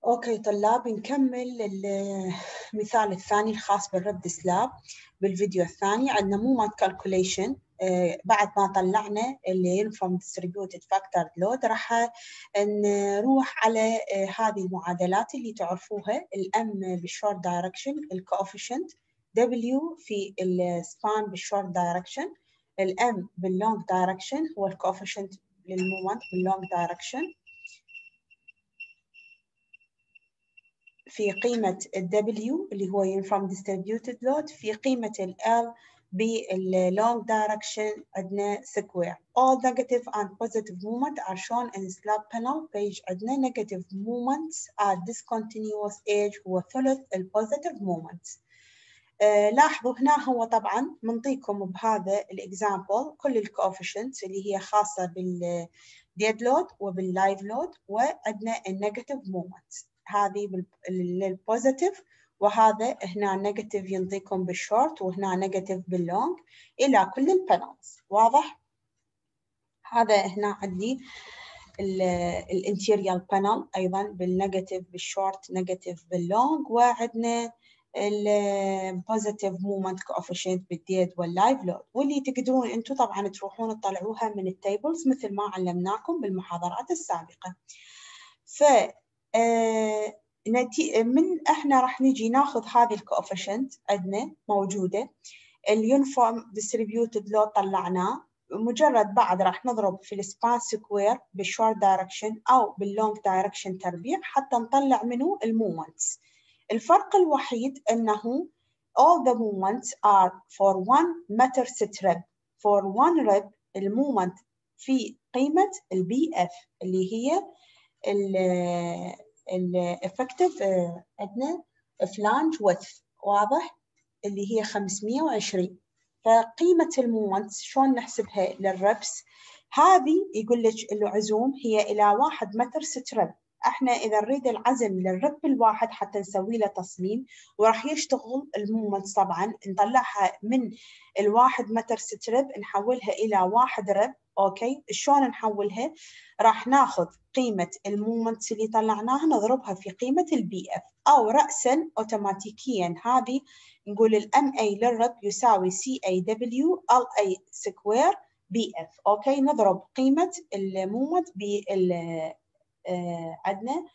اوكي طلاب، نكمل المثال الثاني الخاص بالرد سلاب. بالفيديو الثاني عندنا مومنت كالكوليشن. بعد ما طلعنا اليونيفورم ديستريبيوتد فاكتور لود راح نروح على هذه المعادلات اللي تعرفوها. الام بالشورت دايركشن الكوفيشنت، دبليو في السبان بالشورت دايركشن، الام باللونج دايركشن هو الكوفيشنت للمومنت باللونج دايركشن، في قيمة ال W اللي هو Uniform Distributed Load، في قيمة ال L باللونج direction عندنا square. All negative and positive movement are shown in slab panel page. عندنا negative movements at discontinuous edge هو ثلث ال positive movements. لاحظوا هنا هو طبعا منطيكم بهذا الإكزامبل كل الكوفيشنتس اللي هي خاصة بالديد لود وباللايف لود، وعندنا النيجاتيف مومنتس هذه للبوزيتيف، وهذا هنا نيجاتيف ينطيكم بالشورت وهنا نيجاتيف باللونج إلى كل البانلز. واضح؟ هذا هنا عندي الانتيريال بانل أيضا بالنيجاتيف بالشورت نيجاتيف باللونج، وعندنا البوزيتيف مومنت كوفيشنت بالديد واللايف لود، واللي تقدرون انتم طبعا تروحون تطلعوها من التيبلز مثل ما علمناكم بالمحاضرات السابقة. ف من احنا راح نجي ناخذ هذه الكوفيشنت عندنا موجودة، اليونيفورم ديستريبيوتد لود طلعناه، مجرد بعد راح نضرب في السبان سكوير بالشورت دايركشن او باللونج دايركشن تربيع حتى نطلع منه المومنتس. الفرق الوحيد أنه all the moments are for 1 meter set rep. for 1 rep المومنت في قيمة البي اف اللي هي ال effective عندنا flange width. واضح؟ اللي هي 520. فقيمة المومنت شلون نحسبها للربس؟ هذه يقول لك العزوم هي إلى 1 متر ست رب. احنا اذا نريد العزم للرب الواحد حتى نسوي له تصميم وراح يشتغل المومنت، طبعا نطلعها من الواحد متر ست رب نحولها الى 1 رب. اوكي، شلون نحولها؟ راح ناخذ قيمه المومنت اللي طلعناها نضربها في قيمه البي اف، او راسا اوتوماتيكيا هذه نقول الام اي للرب يساوي سي اي دبليو ال اي سكوير بي اف. اوكي، نضرب قيمه المومنت بال عندنا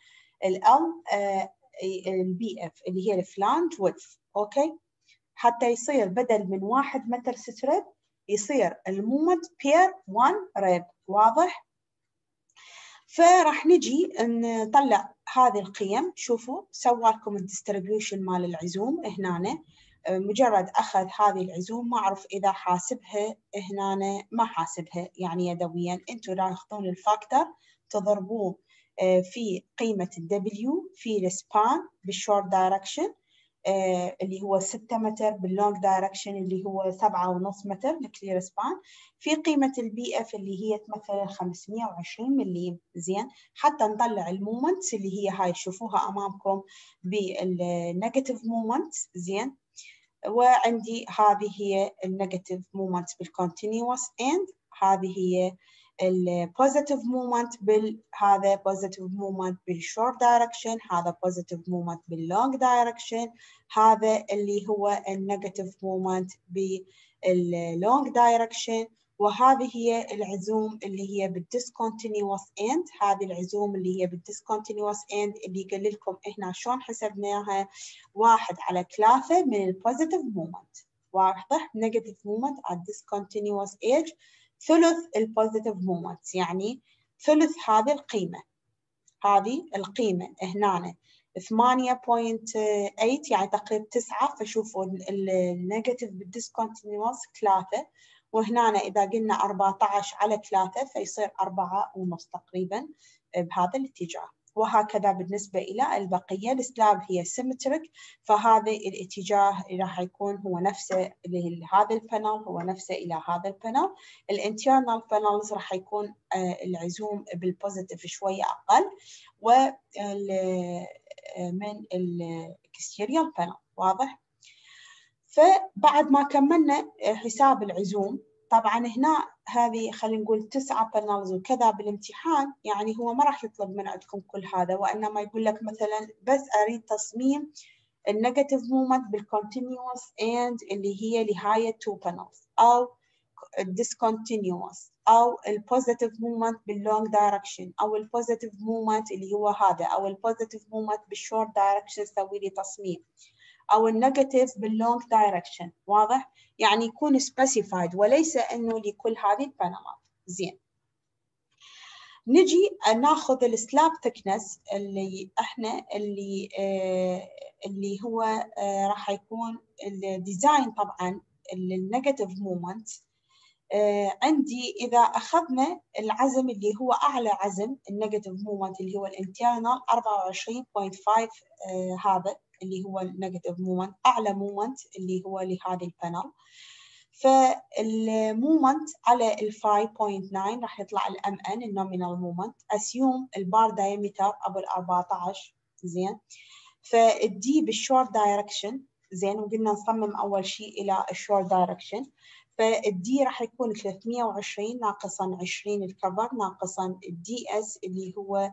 البي اف اللي هي الفلانج ويدث. اوكي، حتى يصير بدل من 1 متر ست ريب يصير المومنت بير 1 ريب. واضح؟ فراح نجي نطلع هذه القيم. شوفوا سوى لكم الديستريبيوشن مال العزوم هنا، مجرد أخذ هذه العزوم، ما أعرف إذا حاسبها هنا ما حاسبها يعني يدويا. أنتوا تاخذون الفاكتور تضربوه في قيمة الدبليو في السبان بالشورت دايركشن اللي هو 6 متر، باللونج دايركشن اللي هو 7.5 متر الكلير سبان، في قيمة البي اف اللي هي تمثل 520 ملي. زين، حتى نطلع المومنتس اللي هي هاي تشوفوها أمامكم بالنيجاتيف مومنتس. زين، وعندي هذه هي النيجاتيف مومنت بالكونتينيوس اند، هذه هي البوزيتيف مومنت هذا بوزيتيف مومنت بالشورت دايركشن، هذا بوزيتيف مومنت باللونج دايركشن، هذا اللي هو النيجاتيف مومنت باللونج دايركشن، وهذه هي العزوم اللي هي بالديسكونتينيوس اند. هذه العزوم اللي هي بالديسكونتينيوس اند اللي قال لكم احنا شلون حسبناها، 1/3 من البوزيتيف مومنت. واضح؟ نيجاتيف مومنت at discontinuous edge ثلث البوزيتيف مومنت، يعني ثلث هذه القيمة. هذه القيمة هنا 8.8 يعني تقريبا 9. فشوفوا النيجاتيف بالديسكونتينيوس 3، وهنا إذا قلنا 14/3 فيصير 4.5 تقريبا بهذا الاتجاه. وهكذا بالنسبة إلى البقية. السلاب هي سيمتريك، فهذا الاتجاه راح يكون هو نفسه لهذا البانل هو نفسه إلى هذا البانل. الانترنال بانلز راح يكون العزوم بالبوزيتيف شوية أقل من الاكستيريال بانل. واضح؟ فبعد ما كملنا حساب العزوم، طبعا هنا هذه خلينا نقول 9 panels وكذا بالامتحان، يعني هو ما راح يطلب من عندكم كل هذا، وإنما يقول لك مثلا بس أريد تصميم النيجاتيف مومنت بالكونتينيوس and اللي هي نهاية 2 panels، أو discontinuous، أو البوزيتيف مومنت باللونج دايركشن، أو البوزيتيف مومنت اللي هو هذا، أو البوزيتيف مومنت بالشورت دايركشن سوي لي تصميم، أو النيجاتيف باللونج دايركشن. واضح؟ يعني يكون specified وليس إنه لكل هذه البانلات. زين. نجي ناخذ السلاب ثيكنس اللي احنا اللي هو راح يكون الديزاين طبعا النيجاتيف مومنت. عندي إذا أخذنا العزم اللي هو أعلى عزم النيجاتيف مومنت اللي هو الانترنال 24.5، هذا اللي هو النيجاتيف مومنت، أعلى مومنت اللي هو لهذه البانل. فالمومنت على ال 5.9 راح يطلع الام ان النومينال مومنت، اسيوم البار دايمتر ابو ال 14. زين. فالدي بالشورت دايركشن. زين. وقلنا نصمم اول شيء الى الشورت دايركشن، فالدي راح يكون 320 ناقصا 20 الكفر ناقصا الدي اس اللي هو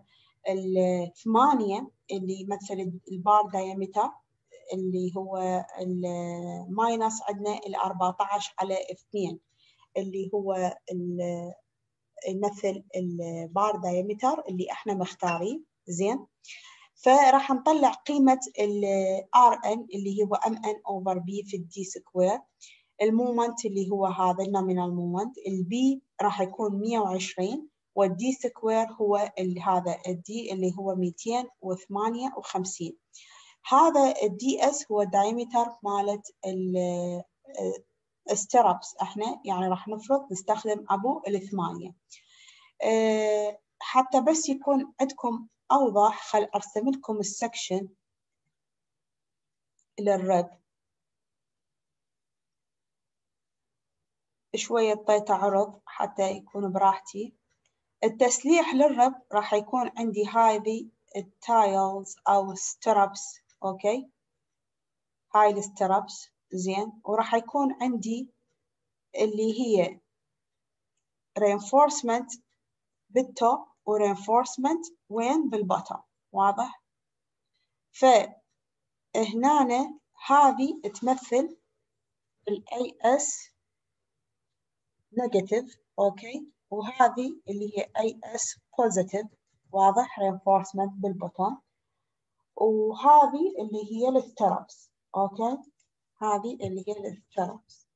8 اللي يمثل البار دايمتر اللي هو الماينس عندنا ال 14 على 2 اللي هو يمثل البار دايمتر اللي احنا مختارين. زين. فراح نطلع قيمة ال Rn اللي هو Mn over B في الدي سكوير، المومنت اللي هو هذا النومينال مومنت، البي راح يكون 120 والدي سكوير هو هذا الدي اللي هو 258. هذا الدي اس هو دايمتر مالت السترابس، احنا يعني راح نفرض نستخدم ابو ال8. حتى بس يكون عندكم اوضح خل ارسم لكم السكشن للرب شوية، طيت عرض حتى يكون براحتي. التسليح للرب راح يكون عندي هذه التايلز او سترابس. اوكي، هاي السترابس. زين. وراح يكون عندي اللي هي reinforcement بالتوب و reinforcement وين بالبطن. واضح؟ فهنا هذه تمثل ال AS negative. اوكي، وهذه اللي هي AS positive. واضح؟ reinforcement بالبطن. وهذه اللي هي السترابس. اوكي، هذه اللي هي السترابس.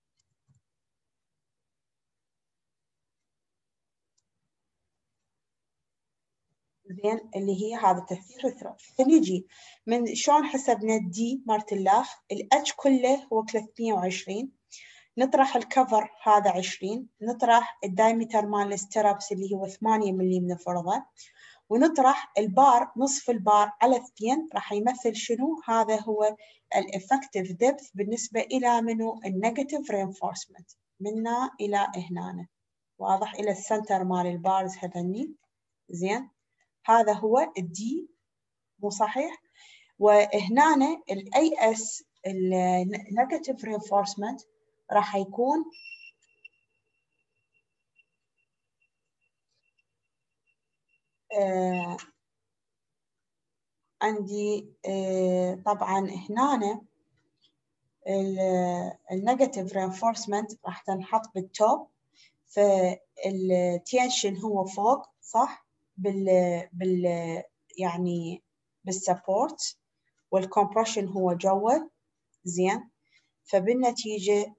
زين. اللي هي هذا تفسير الثراب. فنيجي من شلون حسبنا الدي مالت اللاخ، الاتش كله هو 320، نطرح الكفر هذا 20، نطرح الدايمتر مال السترابس اللي هو 8 ملم نفرضه، ونطرح البار، نصف البار على 2 راح يمثل شنو؟ هذا هو الافكتيف ديبث بالنسبه الى منو؟ النيجاتيف رينفورسمنت منا الى هنا. واضح؟ الى السنتر مال البارز هذني. زين. هذا هو الدي، مو صحيح؟ وهنا الاي اس النيجاتيف رينفورسمنت راح يكون عندي طبعا هنا النيجاتيف رينفورسمنت راح تنحط بالتوب، فالتنشن هو فوق، صح؟ بال يعني بالسبورت، والكمبريشن هو جوا. زين. فبالنتيجة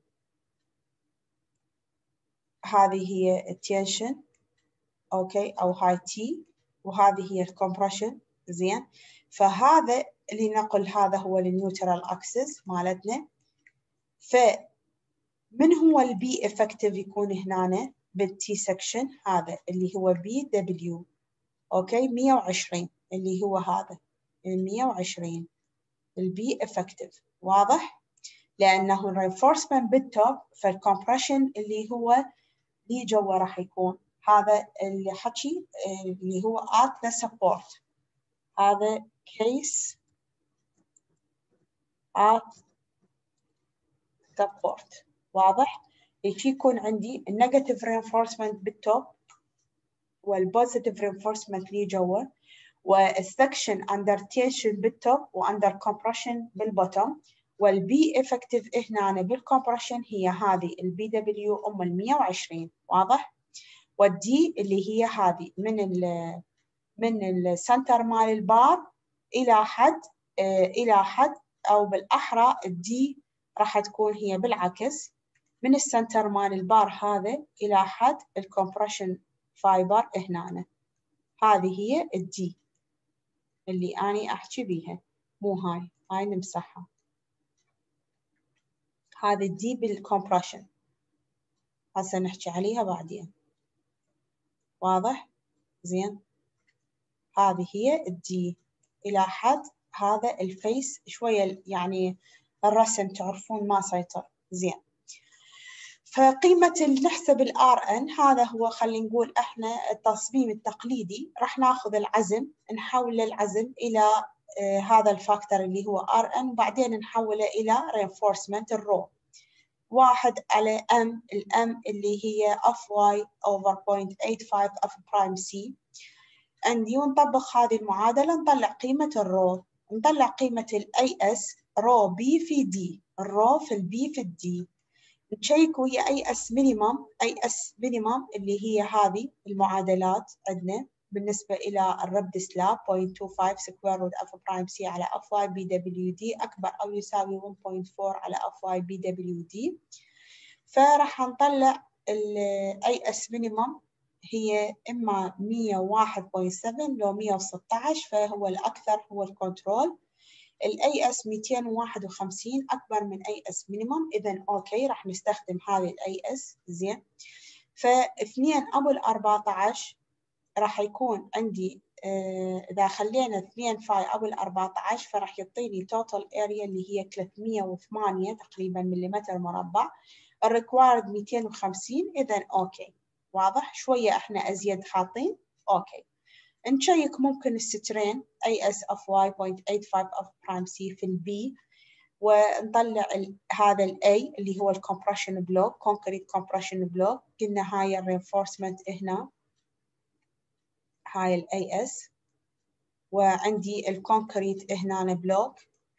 هذه هي التنشن. اوكي، او هاي تي، وهذه هي الكمبريشن. زين. فهذا اللي نقول هذا هو النيوترال اكسس مالتنا. فمن هو البي افكتيف يكون هنا بالتي سكشن؟ هذا اللي هو بي دبليو. اوكي، 120 اللي هو هذا 120 البي افكتيف. واضح؟ لانه الرينفورسمنت بالتوب، فالكمبريشن اللي هو اللي جوا راح يكون هذا اللي حكي اللي هو at the support. هذا case at support. واضح؟ هيك يكون عندي النيجاتيف reinforcement بالتوب والبوزيتيف reinforcement اللي جوا، والسكشن اندر تنشن بالتوب واندر كومبريشن بالبوتوم، والبي افكتيف هنا بالكومبريشن هي هذه البي دبليو ام ال 120. واضح؟ والدي اللي هي هذه من السنتر مال البار الى حد او بالاحرى الدي راح تكون هي بالعكس من السنتر مال البار هذا الى حد الكومبريشن فايبر هنا. هذه هي الدي اللي أنا أحكي بيها، مو هاي نمسحها. هذه الدي بالكومبريشن هسه نحكي عليها بعدين. واضح؟ زين. هذه هي الدي إلى حد هذا الفيس شوية، يعني الرسم تعرفون ما سيطر زين. فقيمة نحسب الار ان هذا هو، خلينا نقول احنا التصميم التقليدي راح ناخذ العزم نحول العزم الى هذا الفاكتور اللي هو ار ان، وبعدين نحوله الى reinforcement الرو 1 على ام، الام اللي هي اف واي اوفر 0.85 اف برايم سي عندي، ونطبق هذه المعادلة نطلع قيمة الرو، نطلع قيمة الاي اس رو بي في دي، الرو في البي في الدي، نشيك ويا اي اس مينيمم، اي اس مينيمم اللي هي هذه المعادلات عندنا بالنسبة إلى الربد سلاب 0.25 سكوير روت اف برايم سي على اف واي بي دبليو دي أكبر أو يساوي 1.4 على اف واي بي دبليو دي. فراح نطلع الاي اس مينيمم هي إما 101.7 لو 116، فهو الأكثر هو الكنترول. الاي اس 251 اكبر من اي اس مينيمم، اذا اوكي راح نستخدم هذه الاي اس. زين. ف2 ابو ال 14 راح يكون عندي اذا خلينا 2 فاي ابو ال 14 فراح يعطيني توتال اريا اللي هي 308 تقريبا مليمتر مربع، الريكوايرد 250، اذا اوكي. واضح؟ شويه احنا ازيد حاطين اوكي. نشيك ممكن السترين اي اس اف واي 0.85 اف برايم سي في البي، ونطلع هذا الاي اللي هو الكومبريشن بلوك، كونكريت كومبريشن بلوك، قلنا هاي الرينفورسمنت هنا، هاي الاي اس، وعندي الكونكريت هنا بلوك،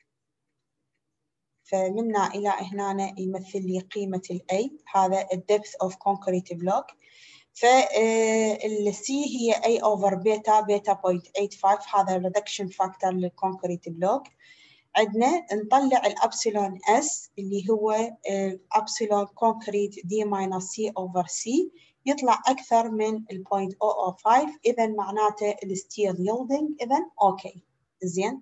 فمنا الى هنا يمثل لي قيمه الاي، هذا الدبث اوف كونكريت بلوك. فالسي هي A over بيتا 0.85، هذا الريدكشن فاكتور للكونكريت بلوك. عندنا نطلع الابسلون اس اللي هو ابسلون كونكريت دي ماينس سي اوفر سي، يطلع اكثر من 0.005، اذا معناته الستيل يلدنج، اذا اوكي. زين.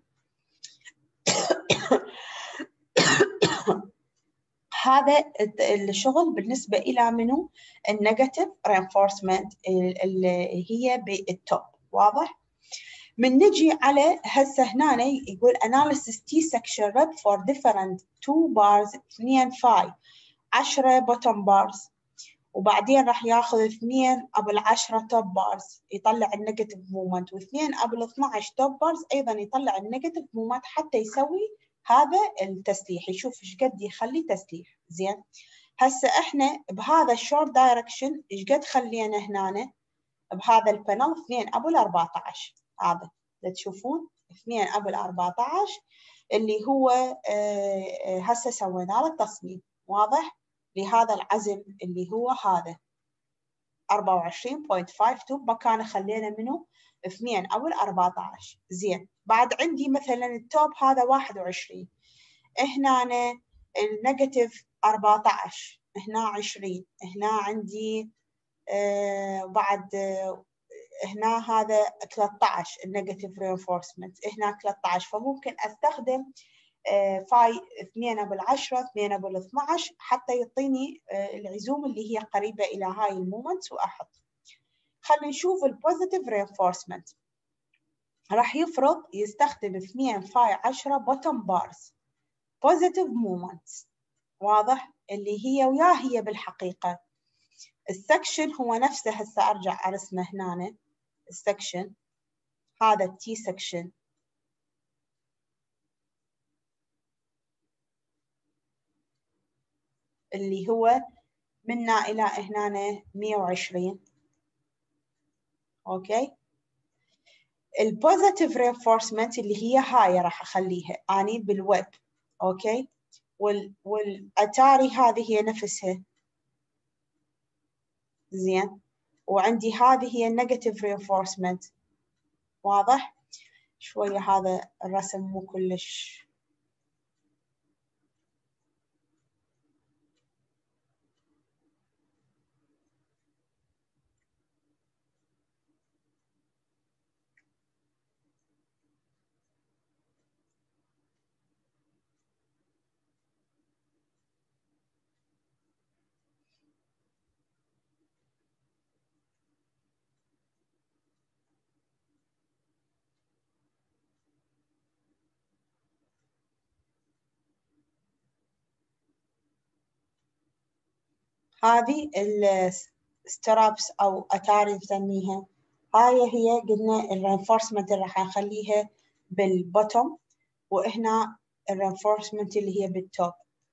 هذا الشغل بالنسبة إلى منو؟ النيجاتيف reinforcement اللي هي بالتوب. واضح؟ من نجي على هسه هنا يقول analysis T section rep for different 2 bars 2 فاي 10 bottom bars، وبعدين راح ياخذ 2 قبل 10 توب بارز يطلع النيجاتيف مومنت، و2 قبل 12 توب بارز ايضا يطلع النيجاتيف مومنت حتى يسوي هذا التسليح، يشوف ايش قد يخلي تسليح. زين. هسه احنا بهذا الشورت دايركشن ايش قد خلينا هنا بهذا البانل 2 قبل 14، هذا تشوفون 2 قبل 14 اللي هو هسه سوينا له التصميم. واضح؟ لهذا العزم اللي هو هذا 24.52 مكانه خلينا منه 2 قبل 14. زين. بعد عندي مثلا التوب هذا 21، هنا النيجاتيف 14، هنا 20، هنا عندي بعد هنا هذا 13 النيجاتيف رينفورسمنت، هنا 13، فممكن استخدم فاي 2 قبل 10 2 قبل 12 حتى يعطيني العزوم اللي هي قريبة إلى هاي المومنتس وأحط. خلينا نشوف البوزيتيف رينفورسمنت، راح يفرض يستخدم 2 فاي 10 بوتوم بارز بوزيتيف مومنتس. واضح؟ اللي هي وياه هي بالحقيقة السكشن هو نفسه، هسه أرجع أرسمه هنا السكشن، هذا التي سكشن اللي هو منا إلى هنا 120. أوكي. البوزيتيف reinforcement اللي هي هاي راح أخليها أني بالويب. أوكي. والأتاري هذه هي نفسها. زين. وعندي هذه هي negative reinforcement. واضح؟ شوية هذا الرسم مو كلش. هذه السترابس أو أتاري نسميها، هاي هي قلنا الرينفورسمنت اللي راح نخليها بالبوتوم، وهنا الرينفورسمنت اللي هي بالتوب.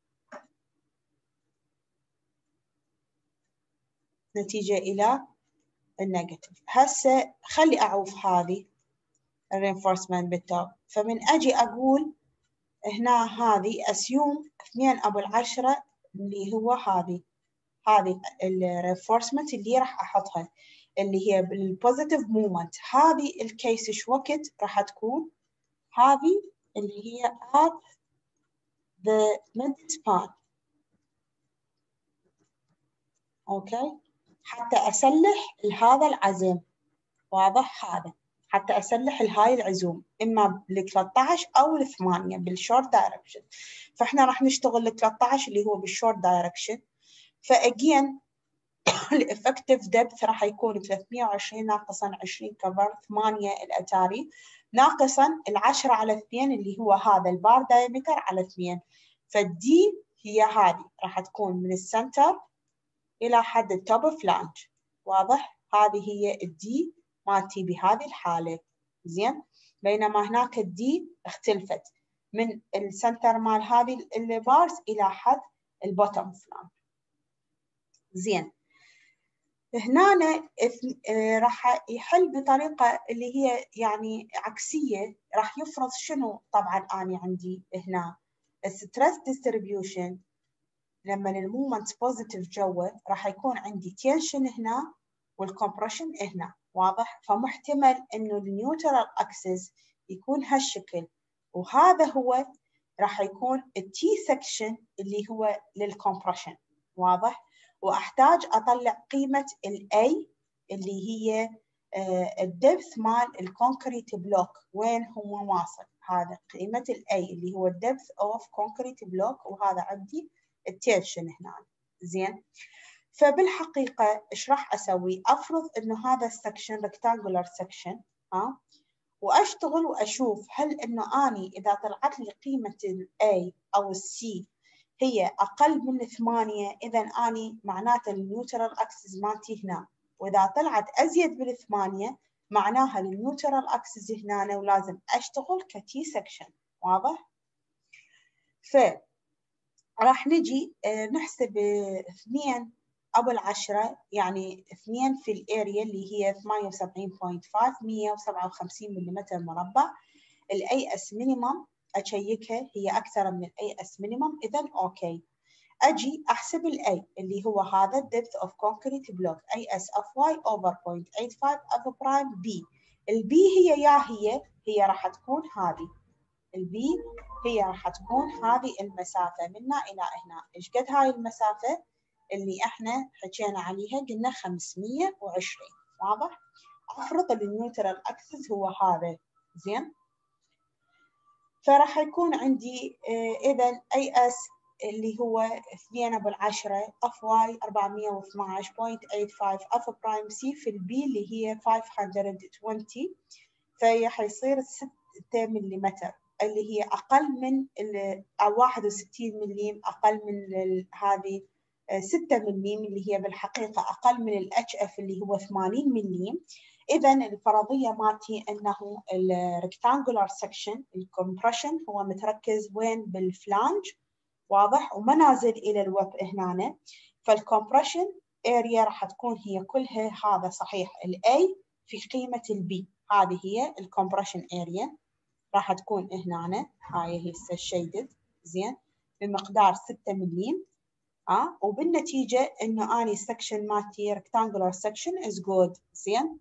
نتيجة إلى النيجاتيف. هسه خلي أعوف هذه الرينفورسمنت بالتوب، فمن أجي أقول هنا هذه أسيوم 2/10 اللي هو هذه الرينفورسمنت اللي راح أحطها اللي هي بالبوزيتيف مومنت. هذه الكيس شو وقت راح تكون؟ هذه اللي هي at the mid span. أوكي. حتى أسلح لهذا العزم. واضح هذا؟ حتى أسلح لهاي العزوم إما بال13 أو ال8 بالشورت دايركشن. فإحنا راح نشتغل ال13 اللي هو بالشورت دايركشن. فأجين الإفكتيف دبث راح يكون 320 ناقصاً 20 كفر 8 الأتاري ناقصاً 10 على 2 اللي هو هذا البار دايمتر على 2. فالدي هي هذه راح تكون من السنتر إلى حد التوب فلانج. واضح؟ هذه هي الدي مالتي بهذه الحالة. زين. بينما هناك الدي اختلفت من السنتر مال هذه البارز إلى حد البوتوم فلانج. زين. هنا راح يحل بطريقة اللي هي يعني عكسية. راح يفرض شنو؟ طبعا أنا عندي هنا الستريس ديستريبيوشن لما المومنت بوزيتيف جوا راح يكون عندي تنشن هنا والكمبريشن هنا. واضح؟ فمحتمل انه النيوترال اكسس يكون هالشكل، وهذا هو راح يكون التي سكشن اللي هو للكمبريشن. واضح؟ واحتاج اطلع قيمة الاي اللي هي الدبث مال الكونكريت بلوك وين هو واصل. هذا قيمة الاي اللي هو الدبث اوف كونكريت بلوك، وهذا عندي التنشن هنا. زين. فبالحقيقة إيش راح أسوي؟ أفرض إنه هذا السكشن rectangular section وأشتغل وأشوف هل إنه أني إذا طلعت لي قيمة ال A أو ال C هي أقل من 8، إذا أني معناته النيوترال أكسس مالتي هنا، وإذا طلعت أزيد من 8 معناها النيوترال أكسس هنا ولازم أشتغل كتي سكشن. واضح؟ راح نجي نحسب 2/10 يعني 2 في الاريا اللي هي 78.5 157 ملم مربع. الاي اس مينيمم اشيكها هي اكثر من الاي اس مينيمم، اذا اوكي. اجي احسب الاي اللي هو هذا الدبث اوف كونكريت بلوك اي اس اف واي اوفر 0.85 اف برايم بي. البي هي راح تكون هذه البي هي راح تكون هذه المسافة منا إلى هنا. إيش قد هاي المسافة اللي إحنا حكينا عليها؟ قلنا 520. واضح؟ أفرض النيوترال أكسس هو هذا. زين. فراح يكون عندي إذا أي أس اللي هو 2/10 أف واي 412.85 أف برايم سي في البي اللي هي 520. فهي حيصير 6 ملم اللي هي أقل من أو 61 مليم أقل من هذه 6 مليم اللي هي بالحقيقة أقل من الاتش اف اللي هو 80 مليم. إذا الفرضية مالتي أنه الريكتانجولار سكشن الكمبريشن هو متركز وين؟ بالفلانج. واضح؟ وما نازل إلى الوب هنا. فالكمبريشن اريا راح تكون هي كلها هذا صحيح الاي في قيمة البي، هذه هي الكمبريشن اريا راح تكون هنا، هاي هي الشيدد زين بمقدار 6 مليم. وبالنتيجة انه اني السكشن مالتي rectangular section is good زين.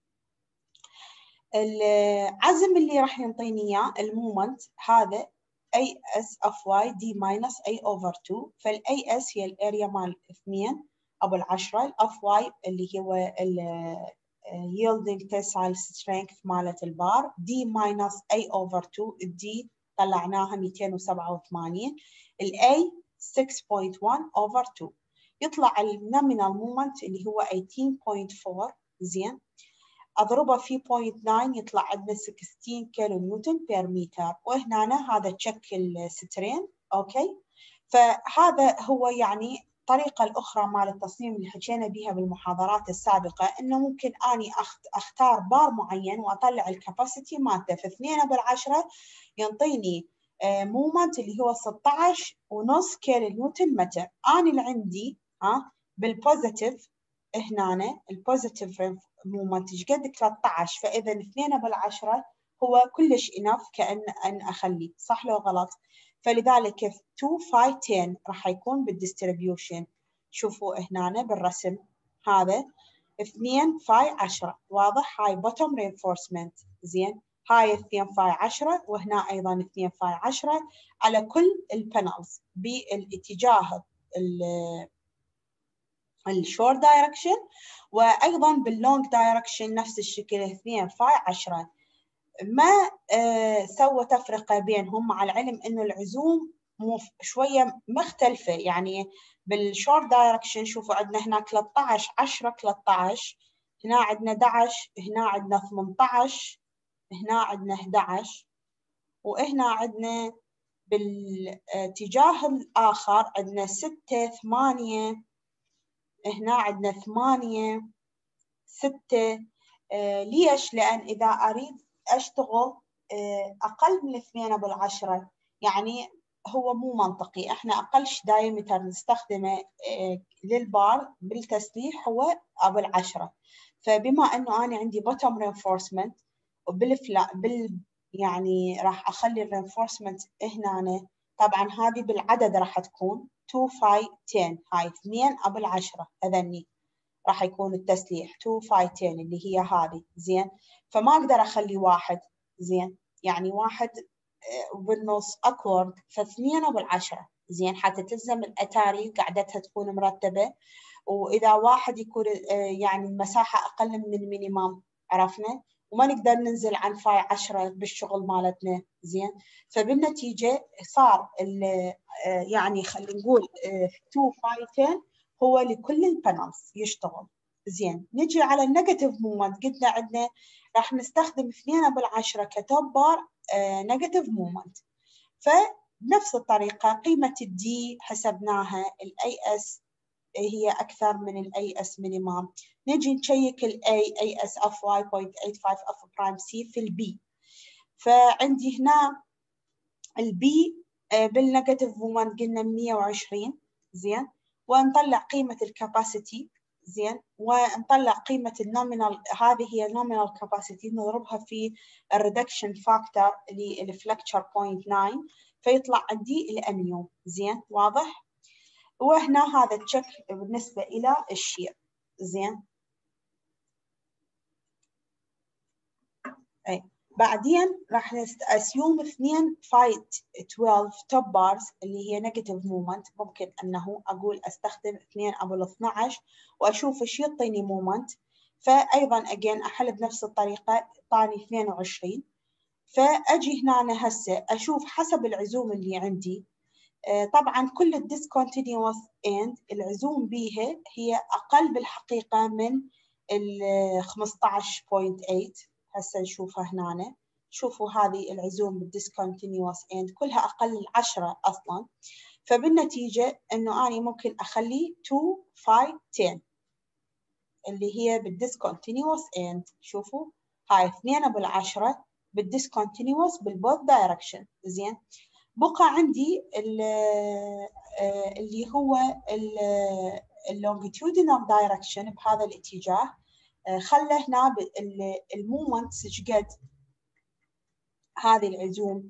العزم اللي راح ينطيني اياه المومنت هذا اي اس اف واي دي ماينس اي اوفر 2، فالاي اس هي الاريا مال 2 ابو 10، الاف واي اللي هو ال yielding tensile strength مالت البار، دي ماينس اي اوفر 2، الدي طلعناها 287، الاي 6.1 اوفر 2، يطلع النومينال مومنت اللي هو 18.4 زين، اضربه في 0.9 يطلع عندنا 16 كيلو نيوتن بير متر، وهنا هذا تشك السترين. اوكي، فهذا هو يعني الطريقة الأخرى مال التصميم اللي حكينا بها بالمحاضرات السابقة، إنه ممكن أني أختار بار معين وأطلع الكاباسيتي مالته في 2/10 ينطيني مومنت اللي هو 16.5 كيلو نيوتن متر. أنا اللي عندي بالبوزيتيف هنا البوزيتيف مومنت ايش قد 13، فإذا 2/10 هو كلش إناف كأن أخليه صح لو غلط. فلذلك 2 5 10 راح يكون بالديستريبيوشن. شوفوا هنا بالرسم هذا 2 5 10 واضح، هاي بوتوم رينفورسمنت زين، هاي 2 5 10 وهنا ايضا 2 5 10 على كل البانلز بالاتجاه الشورت دايركشن، وايضا باللونج دايركشن نفس الشكل 2 5 10. ما سوى تفرقة بينهم، مع العلم إنه العزوم شوية مختلفة. يعني بالشورت دايركشن شوفوا عندنا هنا 13 10 13، هنا عندنا 11، هنا عندنا 18، هنا عندنا 11، وهنا عندنا بالاتجاه الآخر عندنا 6 8، هنا عندنا 8 6. ليش؟ لأن إذا أريد أشتغل أقل من 2/10 يعني هو مو منطقي. إحنا أقلش دايمتر نستخدمه للبار بالتسليح هو أبو 10، فبما أنه أنا عندي bottom reinforcement يعني راح أخلي الرينفورسمنت هنا. طبعا هذه بالعدد راح تكون 2 5 10، هاي 2/10 هذني راح يكون التسليح 2 5 10 اللي هي هذه زين. فما اقدر اخلي واحد زين، يعني واحد بالنص اكورد، ف2/10 زين حتى تلزم الاتاري قاعدتها تكون مرتبه. واذا واحد يكون يعني المساحه اقل من المينيمم عرفنا، وما نقدر ننزل عن 5/10 بالشغل مالتنا زين. فبالنتيجه صار يعني خلينا نقول 2 5 10 هو لكل البانلز يشتغل زين. نجي على النيجاتيف مومنت، قلنا عندنا راح نستخدم 2/10 كتوب بار نيجاتيف مومنت، فبنفس الطريقة قيمة الدي حسبناها، الاي اس هي أكثر من الاي اس مينيمم. نجي نشيك الاي اي اس اف واي 0.85 اف برايم سي في البي، فعندي هنا البي بالنيجاتيف مومنت قلنا 120 زين، ونطلع قيمة الكاباسيتي زين، ونطلع قيمة النومينال، هذه هي النومينال كاباسيتي نضربها في الريدكشن فاكتور اللي الفلكتشر 0.9 فيطلع عندي الاميوم زين واضح. وهنا هذا تشيك بالنسبة إلى الشير زين. أي بعدين راح أسيوم 2 5 12 توب بارز اللي هي نيجاتيف مومنت. ممكن أنه أقول أستخدم 2/12 وأشوف إيش يعطيني مومنت، فأيضا أجين أحل بنفس الطريقة طاني 22. فأجي هنا هسه أشوف حسب العزوم اللي عندي. طبعا كل الديسكونتينيوس اند العزوم بيها هي أقل بالحقيقة من ال 15.8. هسه نشوفها هنا، شوفوا هذه العزوم بالديسكونتينيوس اند كلها أقل 10 أصلا. فبالنتيجة إنه أنا ممكن أخلي 2 5 10 اللي هي بالديسكونتينيوس اند. شوفوا هاي 2/10 بالديسكونتينيوس بالبوث دايركشن زين. بقى عندي اللي هو اللونجيتيودينال دايركشن بهذا الاتجاه خلى هنا المومنت ايش قد هذه العزوم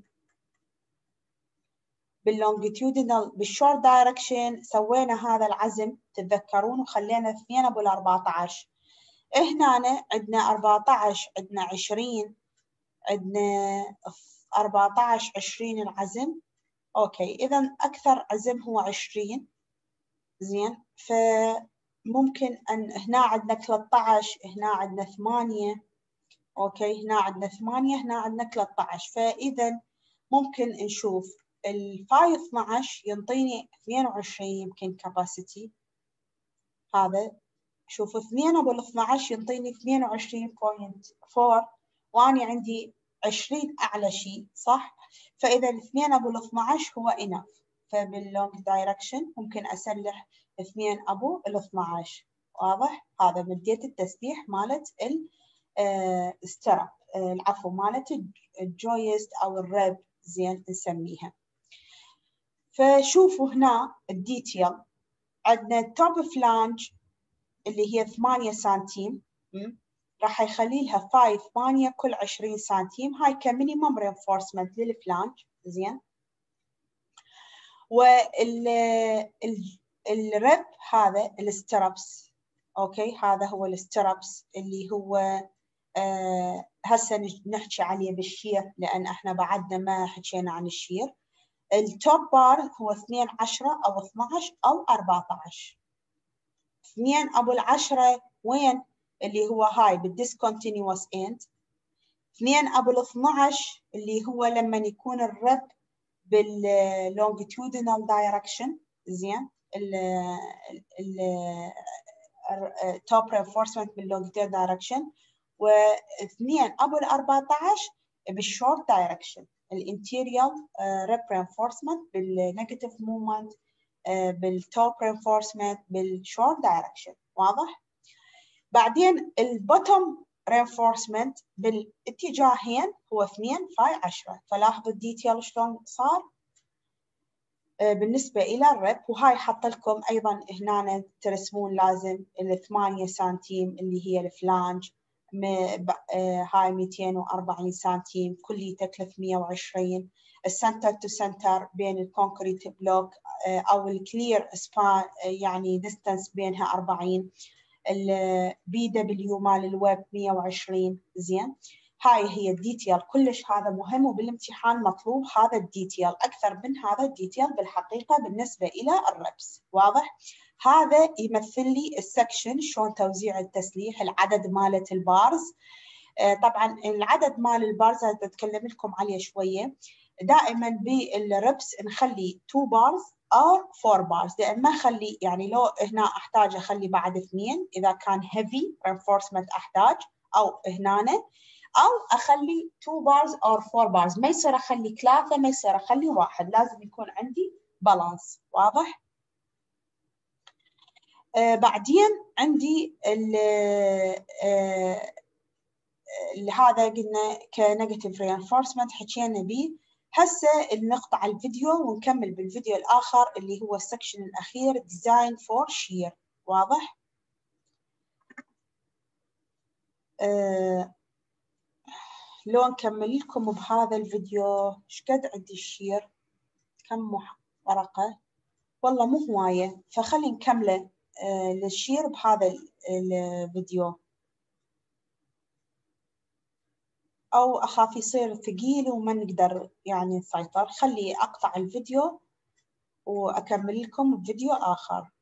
باللونجيتيودينال بالشورت دايركشن سوينا هذا العزم تتذكرون وخلينا 2/14. هنا عندنا 14 عندنا 20 عندنا 14 20 العزم. اوكي اذا اكثر عزم هو 20 زين. فممكن ان هنا عندنا 13 هنا عندنا 8 اوكي هنا عندنا 8 هنا عندنا 13. فاذا ممكن نشوف ال 5/12 ينطيني 22 يمكن كاباسيتي. هذا شوف 2/12 ينطيني 22.4 وأنا عندي 20 أعلى شيء صح؟ فإذا 2/12 هو enough. فباللونج دايركشن ممكن أسلح 2/12. واضح؟ هذا بديت التسليح مالت الستراب العفو مالت الجويست أو الريب زين نسميها. فشوفوا هنا الديتيل عندنا توب فلانج اللي هي 8 سنتيم راح يخلي لها 5 كل 20 سنتيم. هاي كمينيمم رينفورسمنت للفلانج زين. والريب هذا السترابس اوكي هذا هو السترابس اللي هو هسه نحكي عليه بالشير لان احنا بعدنا ما حكينا عن الشير. التوب بار هو 12 او 12 او 14. 2/10 وين اللي هو هاي بالديسكونتينيوس اند. 2/12 اللي هو لما يكون الرب باللونجيتيودينال دايركشن زين. التوب رينفورسمنت باللونجيتيودينال دايركشن. و2/14 بالشورت دايركشن الانتيريال ريب رينفورسمنت بالنيجاتيف مومنت بالتوب رينفورسمنت بالشورت دايركشن. واضح؟ بعدين البوتوم رينفورسمنت بالاتجاهين هو 2/10. فلاحظوا الديتيل شلون صار بالنسبة إلى الرب. وهاي حط لكم أيضا هنا ترسمون لازم 8 سنتيم اللي هي الفلانج. هاي 240 سنتيم كليته 320. السنتر تو سنتر بين الكونكريت بلوك او الكلير سبان يعني ديستانس بينها 40. البي دبليو مال الويب 120 زين. هاي هي الديتيل كلش هذا مهم وبالامتحان مطلوب هذا الديتيل اكثر من هذا الديتيل بالحقيقه بالنسبه الى الربس. واضح؟ هذا يمثل لي السكشن شلون توزيع التسليح العدد مالت البارز. طبعا العدد مال البارز اتكلم لكم عليه شويه. دائما بالربس نخلي 2 بارز او 4 بارز لان ما اخلي يعني لو هنا احتاج اخلي بعد 2 اذا كان هيفي رينفورسمنت احتاج او هنا او اخلي 2 بارز او 4 بارز. ما يصير اخلي 3 ما يصير اخلي 1 لازم يكون عندي بالانس. واضح؟ بعدين عندي هذا قلنا كنيجاتيف رينفورسمنت حكينا به. هسه نقطع الفيديو ونكمل بالفيديو الآخر اللي هو السكشن الأخير ديزاين فور شير. واضح؟ لو نكمل لكم بهذا الفيديو ايش قد عندي الشير كم ورقة والله مو هواية فخلي نكمله للشير بهذا الفيديو أو أخاف يصير ثقيل وما نقدر يعني نسيطر. خلي أقطع الفيديو وأكمل لكم بفيديو آخر.